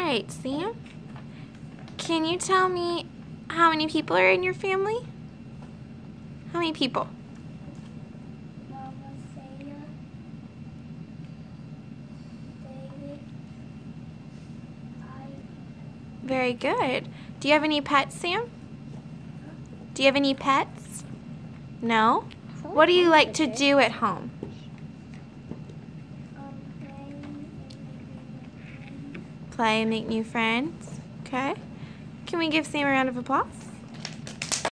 right, Sam. Can you tell me how many people are in your family? How many people? Mama, Saya, David, I. Very good. Do you have any pets, Sam? Do you have any pets? No? What do you like to do at home? Play and make new friends. Okay. Can we give Sam a round of applause?